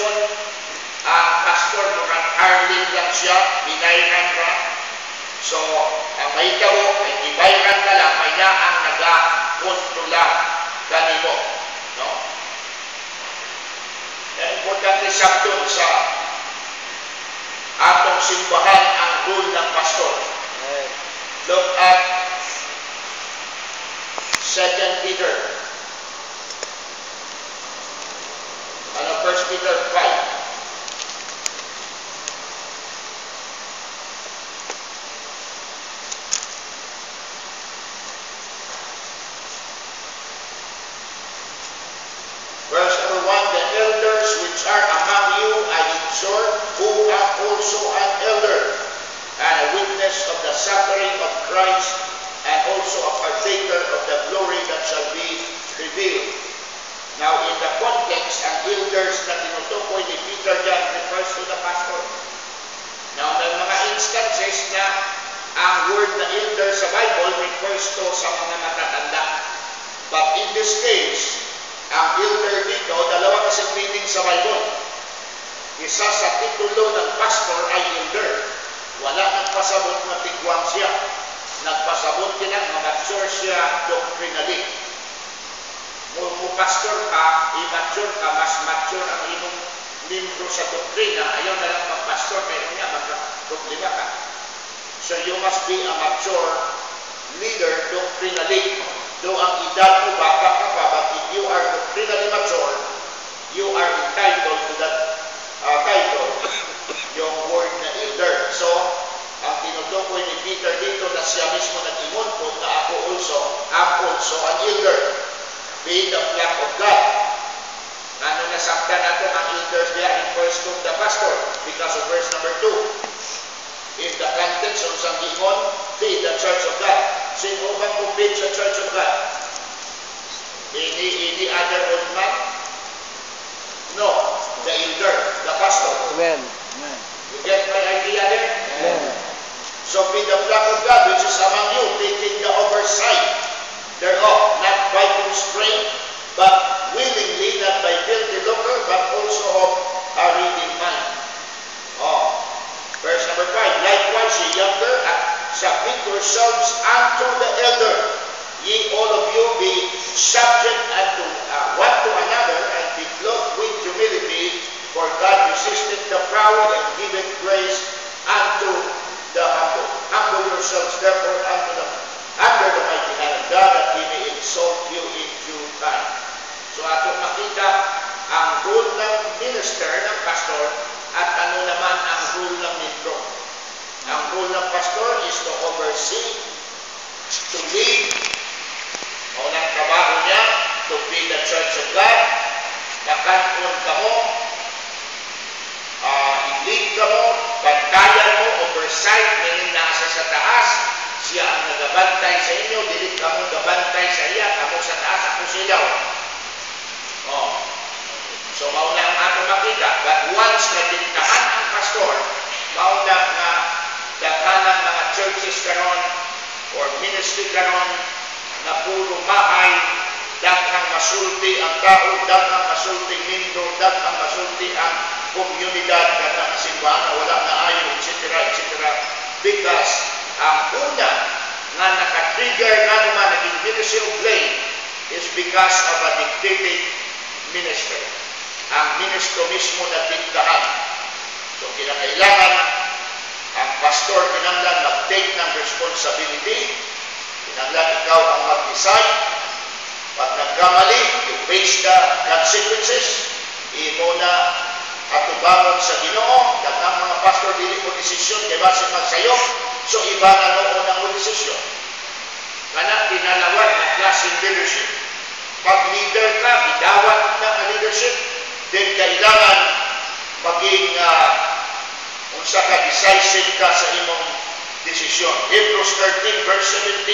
person, ang pastor murang Arlene lang siya, binayran ra. So, ang may tabo, ay ibayran ka lang, may na ang nag-kontrola kanimo. No? Importante sabton sa atong simbahan ang rule ng pastor. Look at 2 Peter. 1 Peter 5. Verse number 1, the elders which are among you I exhort, who am also an elder, and a witness of the suffering of Christ, and also a partaker of the glory that shall be revealed. Now, in the context, ang elders na tinutukoy ni Peter dyan refers to the pastor. Now, may mga instances na ang word na elder sa Bible refers to sa mga matatanda. But in this case, ang elder dito, dalawa kasing meaning sa Bible. Isa sa titulo ng pastor ay elder. Wala nagpasabot na tigwang siya. Nagpasabot din ang mature siya doctrinally. Pastor ka, immature ka, mas mature ang imong membro sa doktrina, ayaw na lang pag-pastor, kaya niya magka-problema ka. So you must be a mature leader doctrinally. Though ang edad mo baka ka pa, but if you are doctrinally mature, you are entitled to that title, yung word na elder. So, ang tinutukoy ni Peter dito na siya mismo nag-imon po na I'm also an elder, being the flock of God. Ano nasabtan nato ang elders there refers to the pastor because of verse number 2. In the context of sang giingon, feed the church of God. Sino bang feed sa church of God? Any other old man? No, the elder, the pastor. Amen. You get my idea there? Amen. So feed the flock of God which is among you, taking the oversight thereof, not by constraint, but willingly, not by filthy lucre, but also of a reading mind. Verse number 5, likewise ye younger, submit yourselves unto the elder. Ye all of you be subject unto one to another, and be clothed with humility, for God resisteth the proud, and giveth grace unto the humble. Humble yourselves therefore under the mighty hand of God, that He may exalt you in due time. So ato makita ang role ng minister, ng pastor, at ano naman ang role ng membro. Ang role ng pastor is to oversee, to lead. Unang trabaho niya, to be the church of God. Nakankon ka mo, i-lead ka mo, bantayan mo, oversight, meaning nasa sa taas, siya ang nagabantay sa inyo, dili ka mo gabantay sa iya, kamo sa taas, ako silaw. So mauna ang ato makita, but once na dintahan ang pastor, mauna nga daghanan mga churches karon or ministry karon na puro mahay, daghang masulti ang tao, daghang masulti mindo, daghang masulti ang komunidad, daghang simbahan, wala na ayo, etc. Because ang una nga naka-trigger nga naman naging ministry of blame is because of a dictated minister. Ang ministro mismo na tindahan. So, kinakailangan ang pastor kinanglan mag-take ng responsibility, kinanglan ikaw ang mag-decide. Pag nagkamali, you face the consequences. Imo na atubangon sa Ginoo, daghang mga pastor dili mo desisyon kay base magsayo, so iba na noon ang desisyon. Kana tinalawag ang klaseng leadership. Pag leader ka, bidawat na ang leadership, then kailangan maging unsa ka decisive ka sa imong desisyon. Hebrews 13 verse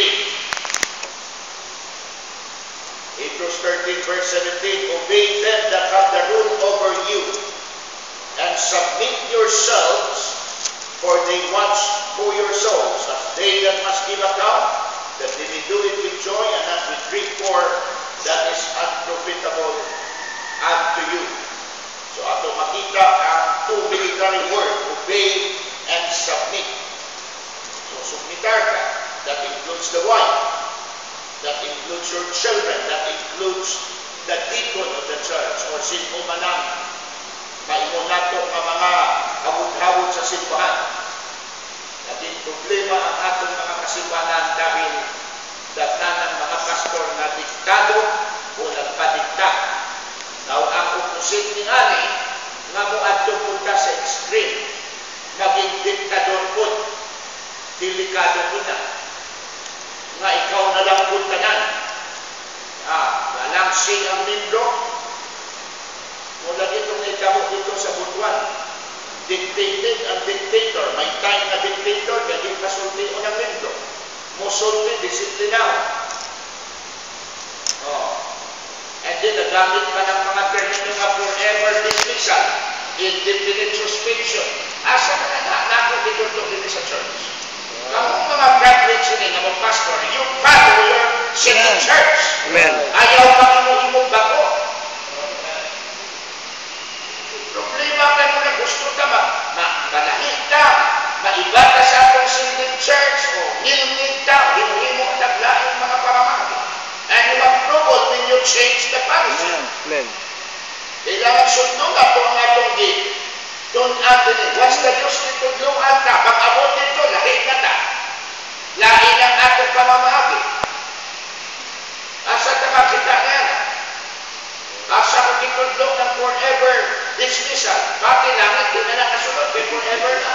17. Hebrews 13 verse 17, obey them that have the rule over you, and submit yourselves, for they watch for your souls, as they that must give account, that they may do it with joy and not with grief, for that is unprofitable unto you. So ato makita mag-retire ka, that includes the wife, that includes your children, that includes the deacon of the church, or sino man ang maingon nato nga mga hawod-hawod sa simbahan. Naging problema ang atong mga kasimbahan dahil datan ng mga pastor na diktado o nagpadikta. Now, ang opposite ni ani, nga mo adto punta sa extreme, maging diktador po, delikado po na. Nga ikaw na lang puntanan. Balangsing ang membro. Mula dito may kamo dito sa Butuan. Dictated ang dictator. May time na dictator, kaya pasulti o ng membro. Musulti, disiplinaw. And then, nagamit pa ng mga termino nga forever dismissal, indefinite suspension. Asa ka na nako dito dito sa church? Kamong mga graduates ni nga mga pastor, you follow your second church. Amen. Ayaw pa imong bago. Problema ka mo na gusto ka malahit ka, maiba ka sa atong second church, o nilmig ka, himo ang naglaing mga pamamagi. And you have trouble when you change the policy. Amen. Kailangan sundong ako ang atong gate. Don't Anthony, what's the use nito luhan ka? Pag-abot nito, lahit na ta. Lain ang atong pamamagi. Asa ka makita nga na? Asa ko kitudlo ng forever dismissal. Pati langit, di na nakasunod, kay forever na.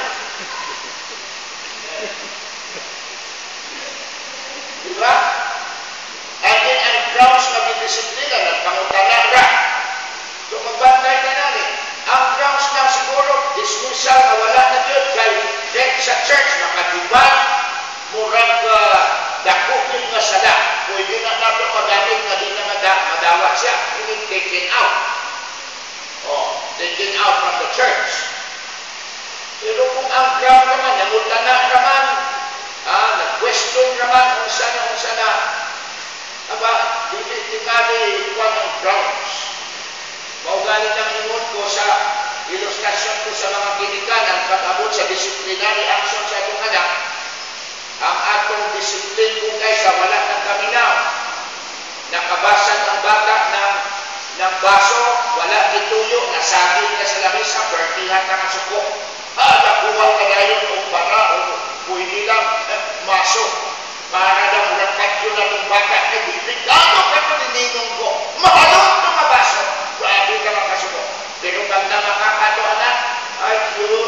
Diba? And then ang grounds magdidisiplina ng pangutanan ra. So magbantay ka namin. Ang grounds lang siguro, dismissal na wala na yun kay sa church, makatibay, murag dakukin nga sala. Pwede na nato magamit na di na madawat siya. Meaning taken out. Taken out from the church. Pero kung ang ground naman, nangutanan naman, nag-question naman, unsa na, aba, tingali ikuan ang grounds. Maugali ng ingon ko sa ilustrasyon ko sa mga kinikanan pag-abot sa disciplinary action sa itong anak, ang atong disiplin kung kaysa wala ng kaminaw. Nakabasag ang bata ng baso, wala gituyo, nasagin ka sa lamisa, bertihan ka ng suko. Nakuha ka na yun kung para o pwede lang maso. Para na mulakat yun na itong bata. Regalo ka ito nininong ko. Mahalong ito mga baso. Grabe ka makasuko. Pero pag na makakato anak, ay yun.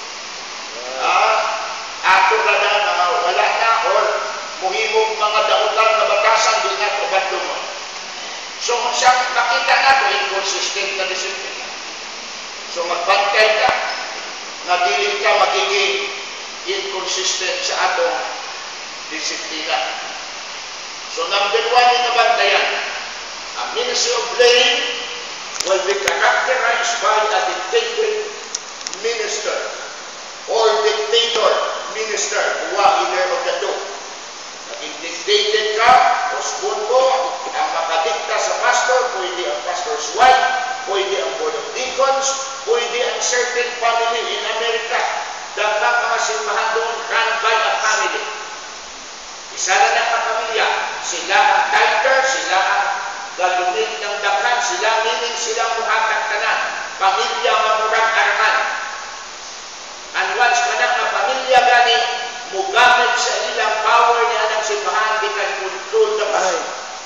Ato na na wala na or muhimog mga dautan na batasan din na ito bandungon. So, siyang makita na ito, inconsistent na disiplina. So, magbantay ka na dili ka magiging inconsistent sa atong disiplina. So, number 1 yung nabantayan. A ministry of blame will be characterized by a dictated minister or dictator minister. Either of the two. Naging dictated ka, osbon ko, ang makadikta sa pastor, pwede ang pastor's wife, pwede ang board of deacons, pwede ang certain family in America. Dapat mga simbahan doon run by a family. Isa na ng kapamilya. Sila ang tither, sila ang galumit ng daghan, sila meaning silang muhatag tanan. Pamilya mamurang araman. And once ka na ang pamilya gani, mugamit sa ilang power niya ng simbahan, di ka control the pastor.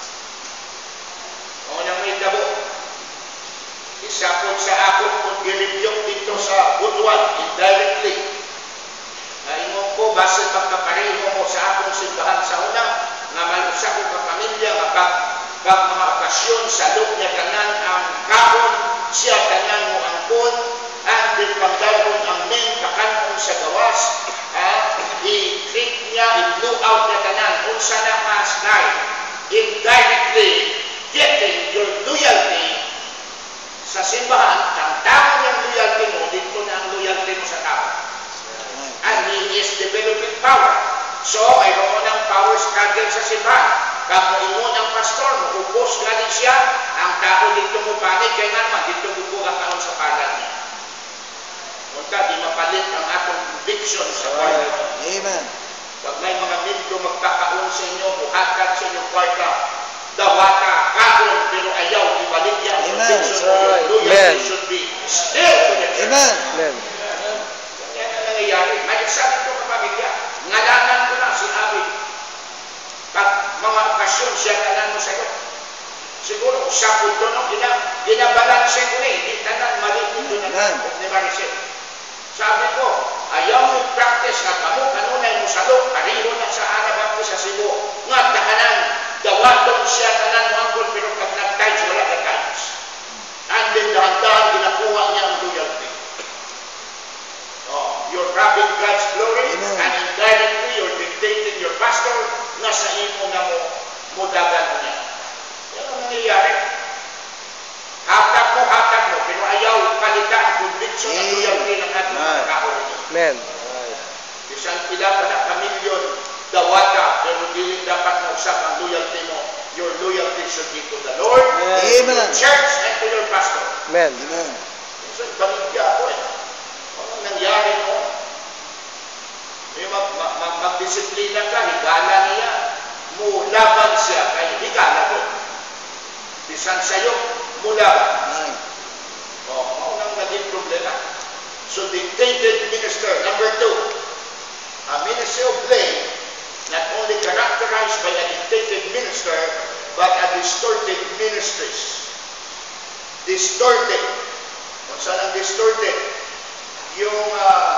O nang may tabo. Isa po sa ako kung gilibyok dito sa Butuan, indirectly. Naingon ko, base pagkapareho mo sa akong simbahan sa una, nga malusa ko kapamilya, pag mga okasyon, salok niya tanan ang kahon, siya tanan mo ang kon, at din pagdalon ang men, kakanong sa gawas, i-treat niya, i-blow out niya tanan, unsa na mas indirectly, getting your loyalty sa simbahan, ang tao niyang loyalty mo, dito na ang loyalty mo sa tao. And he is developing power. So, mayroon ng power struggle sa simbahan. Kag moingon ang pastor, mukupos galing siya, ang tao dito mo panig, kaya nga dito mo ang kaon sa palad niya. Unta, di mapalit ang atong conviction sa Bible. Amen. Pag may mga medyo magkakaon sa inyo, buhatag sa inyong kwarta, dawata, kakon, pero ayaw, ibalik yan. Amen. Loyalty should be still to the church. Amen. Yan ang nangyayari. May sabi ko ng pamilya, ngalanan ko na si Abi. Pag mga okasyon, siya tanan mo sa'yo. Siguro, sa punto nung ginabalansin ko na, hindi tanan, mali ito na ni Maricel. Sabi ko, ayaw mo practice na kamo, kanunay mo salo, kariho na sa Arab ako sa Cebu. Nga tahanan, dawaton siya tanan mo angkol, pero pag nag-tides, wala na tides. And then, dahan-dahan, ginakuha niya ang loyalty. Oh, you're robbing God's glory, and indirectly, you're dictating your pastor, na sa imo na mo dagan mo niya. Yan ang nangyayari. Hatak mo, pero ayaw palitan ang conviction at loyalty ng ating mga kaon. Amen. Bisan pila pa na kamilyon dawata, pero dili dapat na usap ang loyalty mo. Your loyalty should be to the Lord, to the church, and to your pastor. Amen. So, pamilya ako eh. Ano nangyari mo? Magdisiplina ka, higala niya. Mulaban siya, kaya higala ko. Bisan sa'yo, mulaban. Maunang naging problema. So, dictated minister. Number 2, a ministry of blame, not only characterized by a dictated minister, but a distorted ministries. Distorted. Kung saan ang distorted? Yung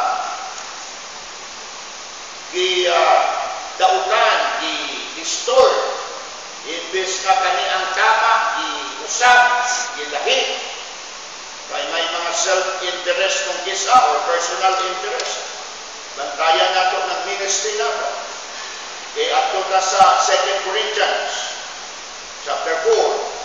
dautan, i-distort. Imbes na kani ang tama, i-usap, i-lahi. Kaya may mga self-interest kung kisa or personal interest. Bantayan nato ng ministry nato. Kaya ato na sa 2 Corinthians, chapter 4.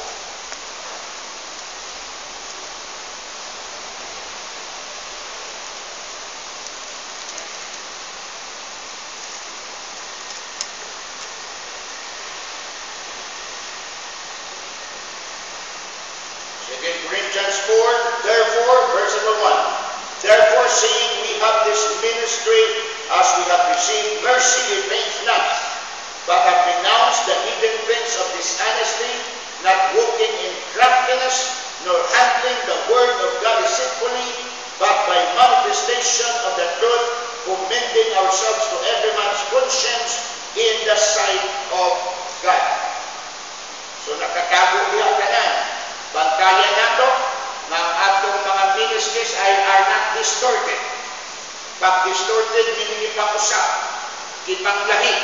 Corinthians 4, therefore, verse number 1, therefore, seeing we have this ministry, as we have received mercy, we faint not, but have renounced the hidden things of dishonesty, not walking in craftiness, nor handling the word of God deceitfully, but by manifestation of the truth, commending ourselves to every man's conscience in the sight of God. So, nakatago niya tanan. Bantayan nato na ang atong mga ministries are not distorted. Pag distorted, meaning ipang-usap, ipang-lahi.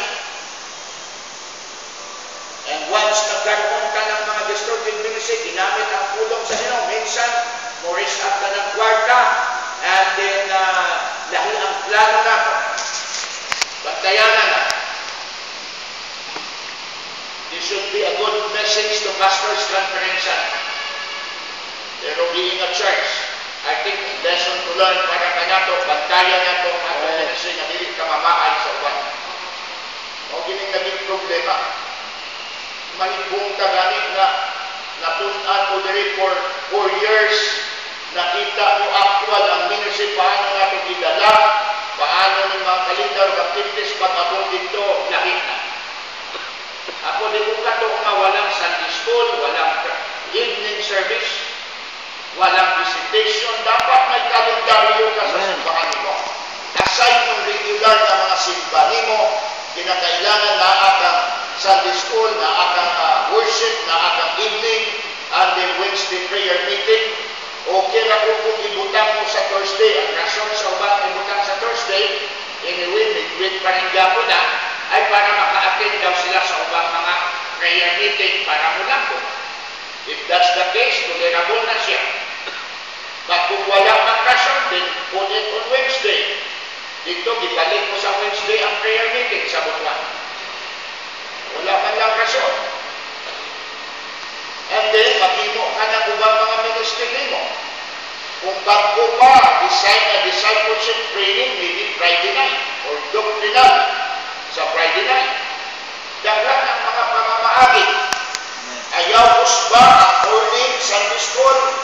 And once nagkaroon ka ng mga distorted ministry, ginamit ang pulong sa inyo, minsan, moris up ka ng kwarta, and then, lahi ang plano nato. Bantayan na. This should be a good message to pastors' conference. Pero being a church, I think lesson to learn para ka nato, bantayan nato ang atong ministry na dili ka mamaay sa uban. O gining naging problema. Manibong ka ganit na natunan mo diri for 4 years, nakita mo actual ang ministry, paano nato gidala, paano ng mga kalendar, activities, pag-abot dito, lahit na. Ako di ko kato nga walang Sunday school, walang evening service, walang visitation, dapat may kalendaryo ka sa simbahan mo. Aside ng regular na mga simbahan mo, kinakailangan na akang Sunday school, na akang worship, na akang evening, and then Wednesday prayer meeting. Okay na kung ibutang mo sa Thursday, ang rason sa ubat ibutang sa Thursday, anyway, may pa rin gapo na, ay para maka-attend daw sila sa ubang mga prayer meeting para mo lang po. If that's the case, tolerable na siya. But kung wala mang rason, then put it on Wednesday. Dito, gibalik mo sa Wednesday ang prayer meeting sa buwan. Wala man lang rason. And then, maghimo ka na ubang mga ministry mo. Kung bago pa, design a discipleship training, maybe Friday night, or doctrinal sa Friday night. Daghan ang mga pamamaagi. Ayaw usba ang morning Sunday school,